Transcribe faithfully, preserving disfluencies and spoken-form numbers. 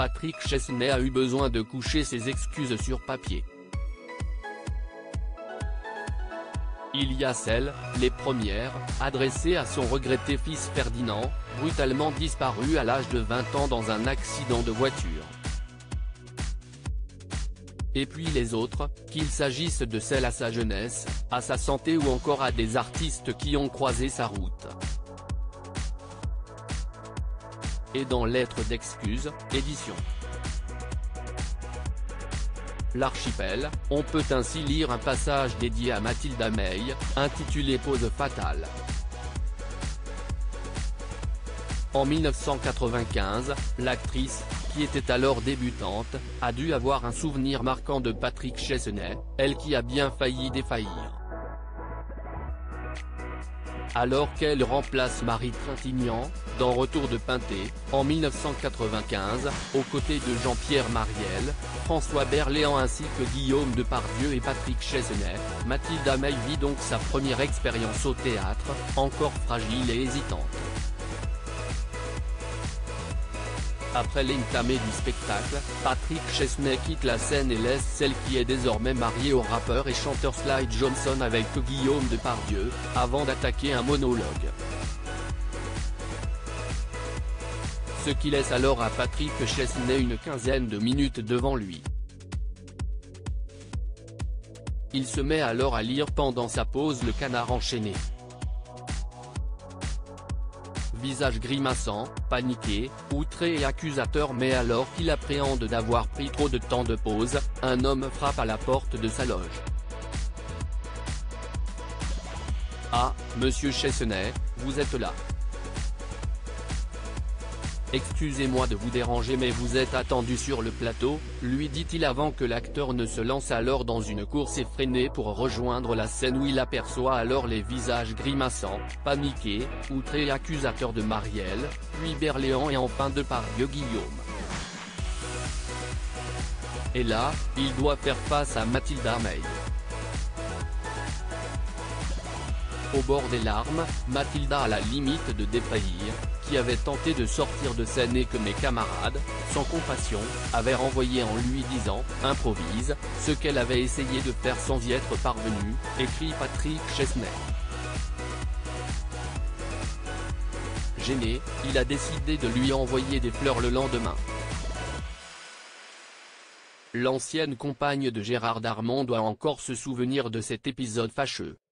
Patrick Chesney a eu besoin de coucher ses excuses sur papier. Il y a celles, les premières, adressées à son regretté fils Ferdinand, brutalement disparu à l'âge de vingt ans dans un accident de voiture. Et puis les autres, qu'il s'agisse de celles à sa jeunesse, à sa santé ou encore à des artistes qui ont croisé sa route. Et dans Lettres d'excuses, édition L'Archipel, on peut ainsi lire un passage dédié à Mathilda May, intitulé Pause fatale. En mille neuf cent quatre-vingt-quinze, l'actrice, qui était alors débutante, a dû avoir un souvenir marquant de Patrick Chesney, elle qui a bien failli défaillir. Alors qu'elle remplace Marie Trintignant, dans Retour de Pinté, en mille neuf cent quatre-vingt-quinze, aux côtés de Jean-Pierre Mariel, François Berléand ainsi que Guillaume Depardieu et Patrick Chesney, Mathilda May vit donc sa première expérience au théâtre, encore fragile et hésitante. Après l'intamé du spectacle, Patrick Chesney quitte la scène et laisse celle qui est désormais mariée au rappeur et chanteur Slade Johnson avec Guillaume Depardieu, avant d'attaquer un monologue. Ce qui laisse alors à Patrick Chesney une quinzaine de minutes devant lui. Il se met alors à lire pendant sa pause Le Canard enchaîné. Visage grimaçant, paniqué, outré et accusateur, mais alors qu'il appréhende d'avoir pris trop de temps de pause, un homme frappe à la porte de sa loge. « Ah, monsieur Chesney, vous êtes là. Excusez-moi de vous déranger mais vous êtes attendu sur le plateau », lui dit-il avant que l'acteur ne se lance alors dans une course effrénée pour rejoindre la scène où il aperçoit alors les visages grimaçants, paniqués, outrés et accusateurs de Mariel, puis Berléand et enfin Depardieu Guillaume. Et là, il doit faire face à Mathilda May. Au bord des larmes, Mathilda à la limite de défaillir, qui avait tenté de sortir de scène et que mes camarades, sans compassion, avaient renvoyé en lui disant « improvise », ce qu'elle avait essayé de faire sans y être parvenue, écrit Patrick Chesney. Gêné, il a décidé de lui envoyer des fleurs le lendemain. L'ancienne compagne de Gérard Darmon doit encore se souvenir de cet épisode fâcheux.